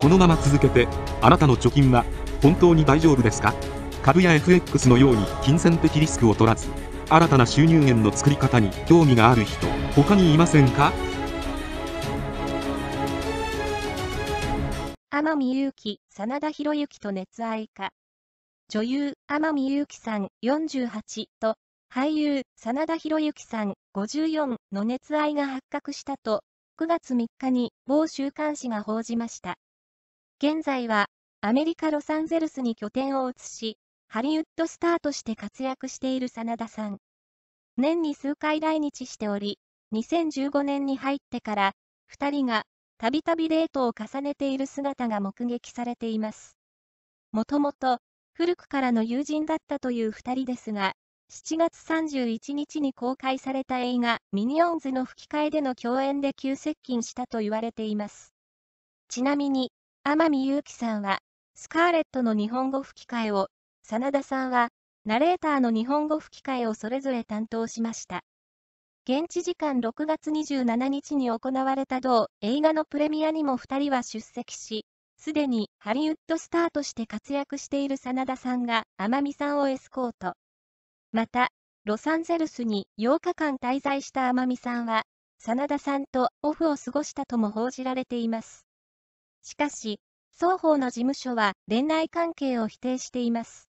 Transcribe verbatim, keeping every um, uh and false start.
このまま続けて、あなたの貯金は本当に大丈夫ですか？株や エフエックス のように金銭的リスクを取らず、新たな収入源の作り方に興味がある人、他にいませんか？ 天海祐希、真田広之と熱愛か。女優、天海祐希さんよんじゅうはちと、俳優、真田広之さんごじゅうよんの熱愛が発覚したと、くがつみっかに某週刊誌が報じました。現在は、アメリカ・ロサンゼルスに拠点を移し、ハリウッドスターとして活躍している真田さん。年に数回来日しており、にせんじゅうごねんに入ってから、二人がたびたびデートを重ねている姿が目撃されています。もともと、古くからの友人だったという二人ですが、しちがつさんじゅういちにちに公開された映画ミニオンズの吹き替えでの共演で急接近したと言われています。ちなみに、天海祐希さんは、スカーレットの日本語吹き替えを、真田さんは、ナレーターの日本語吹き替えをそれぞれ担当しました。現地時間ろくがつにじゅうしちにちに行われた同映画のプレミアにも二人は出席し、すでにハリウッドスターとして活躍している真田さんが天海さんをエスコート。また、ロサンゼルスにようかかん滞在した天海さんは、真田さんとオフを過ごしたとも報じられています。しかし、双方の事務所は恋愛関係を否定しています。